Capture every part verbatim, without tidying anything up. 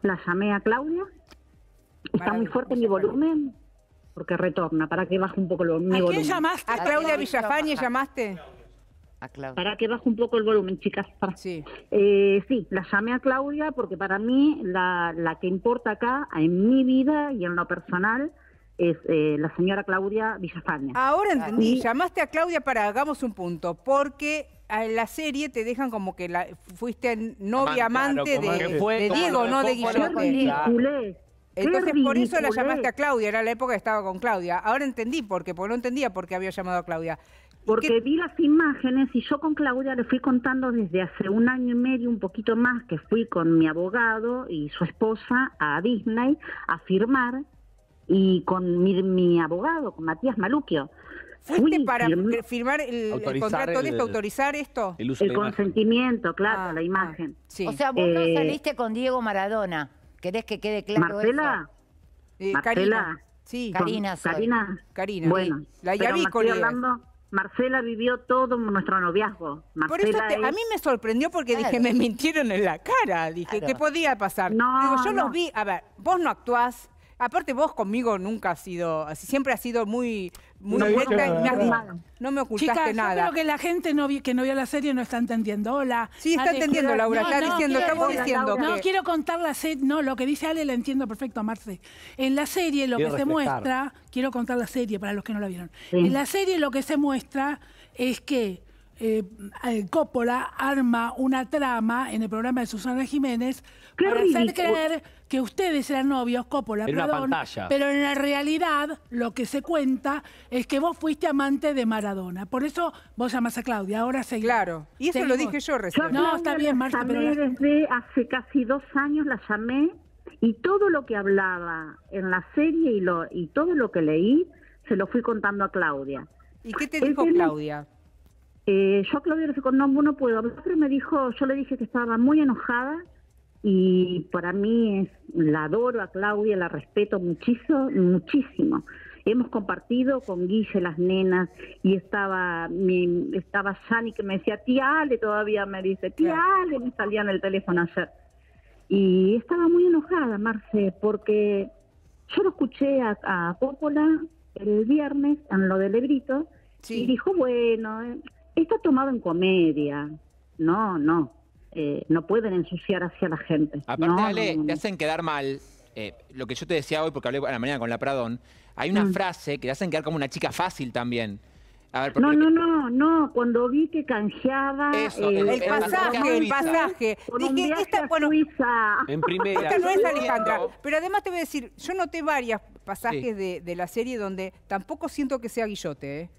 la llamé a Claudia. Está muy fuerte mi volumen, porque retorna. Para que baje un poco el, mi ¿A volumen. quién llamaste? ¿A Claudia Villafañe llamaste? A Claudia. Para que baje un poco el volumen, chicas. Para. Sí. Eh, sí, la llamé a Claudia porque para mí la, la que importa acá, en mi vida y en lo personal, es eh, la señora Claudia Villafañe. Ahora entendí, Y- llamaste a Claudia para hagamos un punto, porque en la serie te dejan como que la, fuiste novia Amante, amante claro, de, como que fue de como Diego, lo no de dejó ¡Qué fuera. Guillote. ridiculez! ¡Qué Entonces por eso la ridiculez! llamaste a Claudia, era la época que estaba con Claudia. Ahora entendí por qué, porque no entendía por qué había llamado a Claudia. ¿Y Porque qué- vi las imágenes y yo con Claudia le fui contando desde hace un año y medio, un poquito más, que fui con mi abogado y su esposa a Disney a firmar, y con mi, mi abogado, con Matías Maluquio. ¿Fuiste Fui, para firmé firmar el, el Autorizar contrato de el- esto, autorizar esto? El uso el de la imagen. consentimiento, claro, Ah, la imagen. ah, sí. O sea, vos no Eh, saliste con Diego Maradona. ¿Querés que quede claro Marcela, Eh, Marcela. Karina. Sí. Ca- Karina soy. Karina, Karina. bueno, Sí. La pero Yaví, me estoy colegas. hablando, Marcela vivió todo nuestro noviazgo. Por eso Marcela te- a es- mí me sorprendió porque Claro. dije, me mintieron en la cara. Dije, Claro. ¿qué podía pasar? No, Digo, yo no. los vi, a ver, vos no actuás. Aparte vos conmigo nunca has sido, así siempre has sido muy, muy No, directa no, y me has no, dicho, no. no me ocultaste Chicas, yo nada. creo que la gente no vi- que no vio la serie no está entendiendo. Hola. Sí, está Ale, entendiendo, quiero- Laura, está diciendo, quiero- estamos hola, diciendo Laura. No, que... quiero contar la serie. No, lo que dice Ale la entiendo perfecto, Marce. En la serie lo Quiero que se reflejar. muestra, quiero contar la serie para los que no la vieron. Sí. En la serie lo que se muestra es que eh, eh, Coppola arma una trama en el programa de Susana Jiménez ¡Qué para hacer ridículo! creer que ustedes eran novios, Coppola, Era una perdón, pantalla. pero en la realidad lo que se cuenta es que vos fuiste amante de Maradona. Por eso vos llamás a Claudia. Ahora seguimos. Claro, y eso lo Seguimos. dije yo Yo recién. a No, Claudia está bien, la Marta, pero llamé la- desde hace casi dos años, la llamé, y todo lo que hablaba en la serie y, lo, y todo lo que leí, se lo fui contando a Claudia. ¿Y qué te El dijo tema- Claudia? Eh, yo a Claudia le dije, no, no puedo hablar, pero me dijo, yo le dije que estaba muy enojada, y para mí es, la adoro a Claudia, la respeto muchísimo, muchísimo. Hemos compartido con Guille las nenas, y estaba mi, estaba Yani que me decía, tía Ale, todavía me dice, tía Claro. Ale, me salía en el teléfono ayer. Y estaba muy enojada, Marce, porque yo lo escuché a, a Coppola el viernes en lo del Lebrito, Sí. y dijo, bueno, eh, está tomado en comedia. No, no, eh, no pueden ensuciar hacia la gente. Aparte, No, Ale, no, no, te no. hacen quedar mal. eh, lo que yo te decía hoy, porque hablé a la mañana con la Pradón, hay una Mm. frase que te hacen quedar como una chica fácil también. A ver, porque No, lo no, que- no, no, cuando vi que canjeaba Eso, eh, el- El el pasaje, pasaje a el Suiza. pasaje. con un Dije, viaje esta, a bueno, Suiza. En primera. esta no es Yo Alejandra. entiendo. Pero además te voy a decir, yo noté varios pasajes Sí. de, de la serie donde tampoco siento que sea Guillote, ¿eh?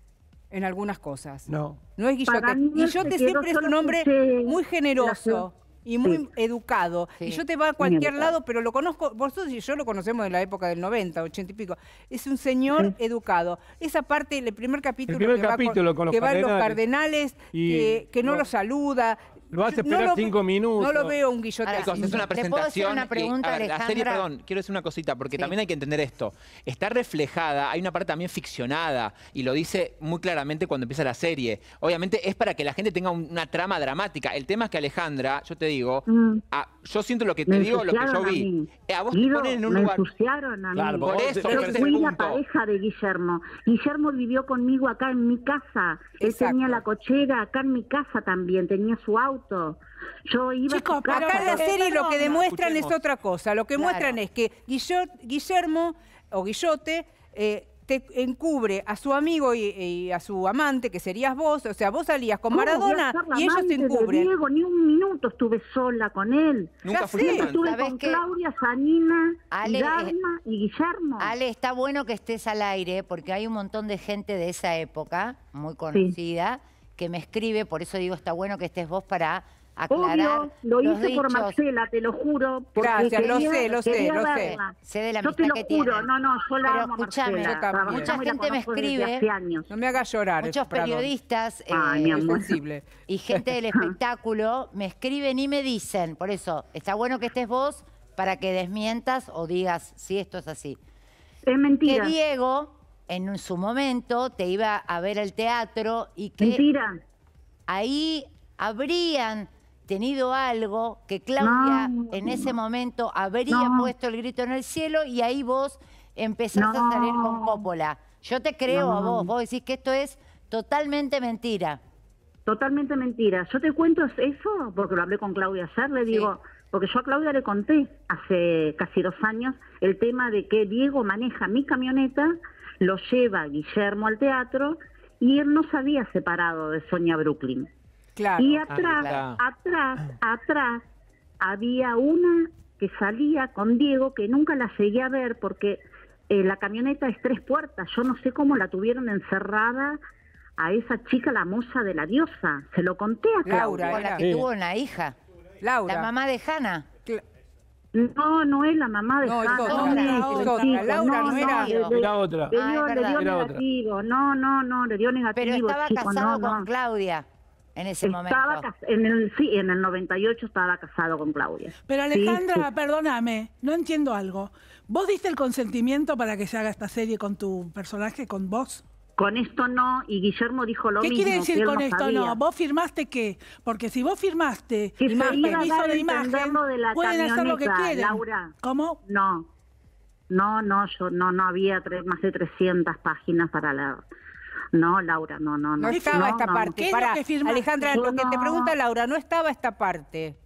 En algunas cosas. No. No es Para Guillote. mí él se Guillote quedó siempre es solo un hombre escuché muy generoso y muy Sí. educado. Sí. Y yo te va a cualquier educado. lado, pero lo conozco, vosotros y yo lo conocemos de la época del noventa, ochenta y pico. Es un señor educado. Esa parte, el primer capítulo, primer que, va capítulo con los que va en los cardenales. cardenales, Y que, que no lo- lo saluda. lo hace Yo esperar lo- cinco minutos. No lo veo un Guillote Ahora, así. Chicos, es una ¿le puedo hacer presentación. una y, pregunta, a ver, la serie, Alejandra? perdón, quiero decir una cosita, porque Sí. también hay que entender esto. Está reflejada, hay una parte también ficcionada, y lo dice muy claramente cuando empieza la serie. Obviamente es para que la gente tenga un- una trama dramática. El tema es que Alejandra, yo te digo, Mm. ah, yo siento lo que te Me digo, lo que yo ensuciaron a vi. mí. Eh, a vos te Guido, ponen en un me lugar. ensuciaron a mí. Claro, Por vos eso, te- ese Yo es el fui la punto. pareja de Guillermo. Guillermo vivió conmigo acá en mi casa. Él Exacto. tenía la cochera acá en mi casa también, tenía su auto. Yo iba Chicos, a su casa. Acá en la Eh, serie lo que perdón, demuestran es escuchemos. otra cosa. Lo que Claro. muestran es que Guillo- Guillermo o Guillote eh, te encubre a su amigo y, y a su amante, que serías vos. O sea, vos salías con ¿Cómo voy a Maradona ser la y ellos te amante de encubren. Diego? Ni un minuto estuve sola con él. Nunca Ya fuiste sé. amante. Estuve ¿Sabés con qué? Claudia, Sanina, Ale, y Dalma y Guillermo. Ale, está bueno que estés al aire porque hay un montón de gente de esa época, muy conocida, que me escribe, por eso digo, está bueno que estés vos para aclarar Obvio, lo los hice por dichos. Marcela, te lo juro. porque Gracias, lo quería- sé, lo sé, quería lo sé. verla. Sé de la Yo te amistad lo que juro, tienen. no, no, yo la Pero amo a escúchame, Marcela. Yo también. Trabajamos Mucha y la gente me conozco desde escribe. hace años. No me hagas llorar. Muchos Pradón. periodistas eh, Ay, mi amor. Sensible. y gente del espectáculo me escriben y me dicen, por eso, está bueno que estés vos para que desmientas o digas si esto es así. Es Que mentira, Diego, en su momento, te iba a ver al teatro y que mentira. ahí habrían tenido algo que Claudia No. en ese momento habría No. puesto el grito en el cielo y ahí vos empezás a No. salir con Coppola. Yo te creo a No. vos, vos decís que esto es totalmente mentira. Totalmente mentira. Yo te cuento eso porque lo hablé con Claudia ayer, le digo, porque yo a Claudia le conté hace casi dos años el tema de que Diego maneja mi camioneta, lo lleva Guillermo al teatro y él no se había separado de Sonia Brooklyn. Claro. Y atrás, claro. atrás, atrás, había una que salía con Diego que nunca la llegué a ver porque eh, la camioneta es tres puertas. Yo no sé cómo la tuvieron encerrada a esa chica, la moza de la diosa. Se lo conté a Claudia. Laura, Con la era. que Sí. tuvo una hija. Laura. La mamá de Hanna. Cla- No, no es la mamá de No, es Hanna, otra, no es el otra. chico, Laura no era- le- Era otra. Le Ah, dio, es le dio verdad. Era otra. negativo, no, no, no, le dio negativo. Pero estaba chico, casado no, con no. Claudia en ese Estaba momento. cas- en el, sí, en el noventa y ocho estaba casado con Claudia. Pero Sí, Alejandra, sí. perdóname, no entiendo algo. ¿Vos diste el consentimiento para que se haga esta serie con tu personaje, con vos? Con esto no, y Guillermo dijo lo ¿Qué mismo. quiere que decir él con no esto? sabía. No, ¿vos firmaste qué? Porque si vos firmaste Que se imagen, iba a permiso dar de a imagen, entender lo de la pueden hacer lo que camioneta, quieren. Laura. ¿Cómo? No, no, no, yo no, no había tres, más de trescientas páginas para leer. No, Laura, no, no, no. No estaba esta no. parte. ¿Qué es Pará, lo que firmaste? Alejandra, Yo lo que te no. pregunta Laura, no estaba esta parte.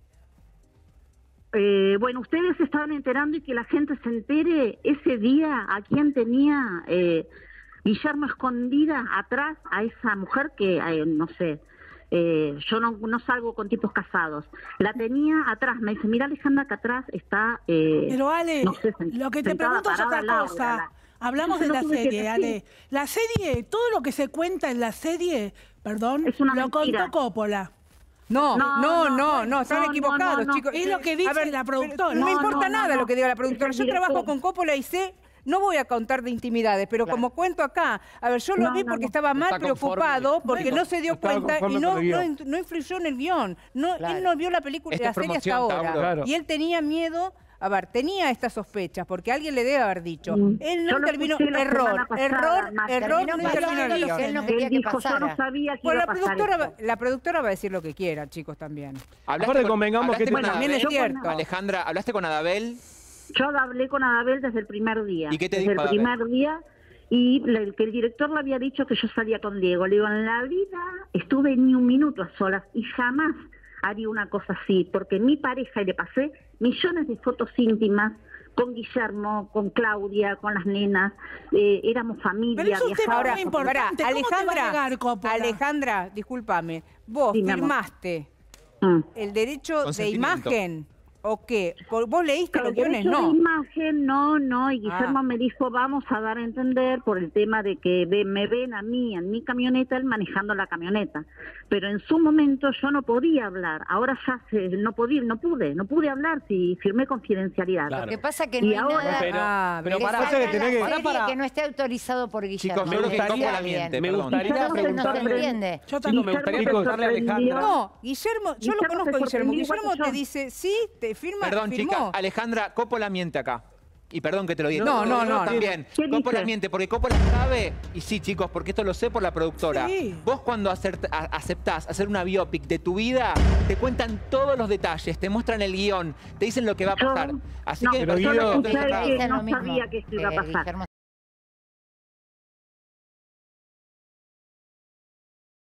Eh, bueno, ustedes se estaban enterando y que la gente se entere ese día a quién tenía eh, Guillermo escondida atrás a esa mujer que, eh, no sé, eh, yo no, no salgo con tipos casados. La tenía atrás, me dice, mira Alejandra que atrás está... eh, Pero Ale, no sé, sen- lo que te sentada, pregunto es parada otra Laura, cosa. la- Hablamos Yo de se la lo tuve que serie, decir. Ale. La serie, todo lo que se cuenta en la serie, perdón, Es una lo mentira. contó Coppola. No, No, no, no, no, no, no, están no, no, equivocados, no, no. chicos. Es lo que A dice ver, la pero productora. No, me No, importa no, nada no, lo que diga la no. productora. Es Yo el trabajo director. con Coppola y sé, no voy a contar de intimidades, pero como cuento acá, a ver, yo lo No, vi no, porque no. estaba mal Está conforme. preocupado, porque Bueno, no se dio estaba cuenta y conforme no, con el no, guión. in- no influyó en el guión. No, Claro. Él no vio la película, Esto la es serie hasta promoción, ahora. Tauro. Claro. Y él tenía miedo. A ver, tenía estas sospechas, porque alguien le debe haber dicho. Mm. Él Yo no lo intervino, escuché la error, semana pasada, error, Marta. error, Terminó no pasando intervino en el lo que guión. él no Él quería que dijo, yo pasara. no sabía que Bueno, iba la a pasar productora, esto. va- la productora va a decir lo que quiera, chicos, también. ¿Hablaste Aparte, con- convengamos hablaste que con también También es Adabel? cierto. Alejandra, ¿hablaste con Adabel? Yo hablé con Adabel desde el primer día. ¿Y qué te desde dijo el Adabel? primer día y le- que el director le había dicho que yo salía con Diego. Le digo, en la vida estuve ni un minuto a solas y jamás haría una cosa así, porque mi pareja, y le pasé millones de fotos íntimas con Guillermo, con Claudia, con las nenas, eh, éramos familia. Pero es un tema viajábamos. muy importante. Pará, ¿Cómo te va a Alejandra, negar, Coppola? Alejandra, discúlpame, vos Sí, mi amor. firmaste Mm. el derecho de Consentimiento. imagen, ¿o qué? Por- ¿Vos leíste Claro, los guiones? derecho No. de imagen, no, no, y Guillermo Ah. me dijo, vamos a dar a entender por el tema de que ve- me ven a mí en mi camioneta, él manejando la camioneta. Pero en su momento yo no podía hablar, ahora ya se, no podía, no pude, no pude hablar si firmé confidencialidad. Claro. Lo que pasa que Y no hay ahora- nada Pero, Ah, pero que para salga hacer en que la tenés que... serie Pará, pará. que no esté autorizado por Guillermo. Chicos, me yo creo que gustaría- Coppola Bien. miente, me perdón. gustaría Guillermo se preguntarle... No se entiende. Yo también. Chicos, me gustaría Guillermo se preguntarle a sorprendió. Alejandra... No, Guillermo, yo lo Guillermo conozco se a Guillermo. sorprendió igual Guillermo que te yo. dice, sí, te firma, Perdón, firmó. chica, Alejandra, Coppola miente acá. Y perdón que te lo diga. No, no, Yo no, también. ¿Qué dice? Coppola miente porque Coppola sabe, y sí, chicos, porque esto lo sé por la productora. Sí. Vos cuando acert- a- aceptás hacer una biopic de tu vida, te cuentan todos los detalles, te muestran el guión, te dicen lo que va a Yo- pasar. Así no, que pero por eso Guido- no estoy Ustedes cerrado. que Dicen no lo mismo, sabía que esto iba a que pasar. Guillermo